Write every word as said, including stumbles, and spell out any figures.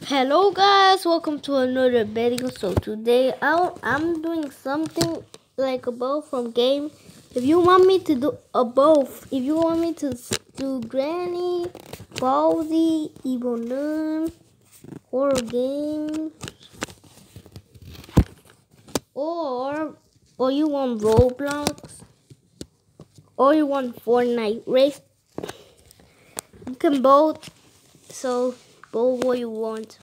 Hello guys, welcome to another video. So today I'll, I'm doing something like a both from game. If you want me to do a both, if you want me to do Granny, Baldi, Evil Nun, horror game, or or you want Roblox, or you want Fortnite race, you can both. So both what you want.